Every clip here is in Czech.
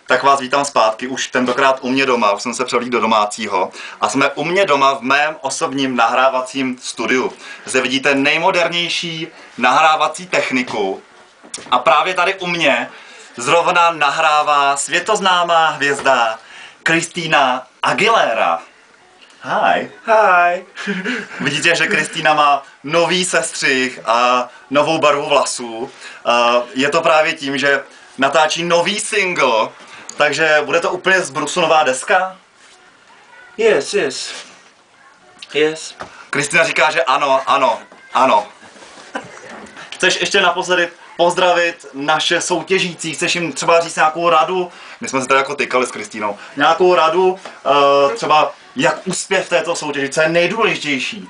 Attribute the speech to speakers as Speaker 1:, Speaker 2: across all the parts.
Speaker 1: Tak vás vítám zpátky, už tentokrát u mě doma, už jsem se převlík do domácího a jsme u mě doma v mém osobním nahrávacím studiu. Zde vidíte nejmodernější nahrávací techniku a právě tady u mě zrovna nahrává světoznámá hvězda Christina Aguilera. Hi.
Speaker 2: Hi.
Speaker 1: Vidíte, že Kristýna má nový sestřih a novou barvu vlasů. Je to právě tím, že natáčí nový single, takže bude to úplně zbrusunová deska?
Speaker 2: Yes.
Speaker 1: Kristýna říká, že ano. Chceš ještě naposledy pozdravit naše soutěžící? Chceš jim třeba říct nějakou radu? My jsme se tady jako tykali s Kristýnou. Nějakou radu, třeba jak uspět v této soutěži, co je nejdůležitější?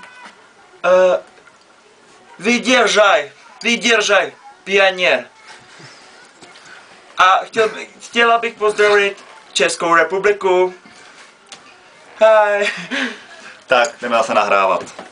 Speaker 2: Vydržaj, pionér. A chtěla bych pozdravit Českou republiku. Hi.
Speaker 1: Tak, jdeme zase nahrávat.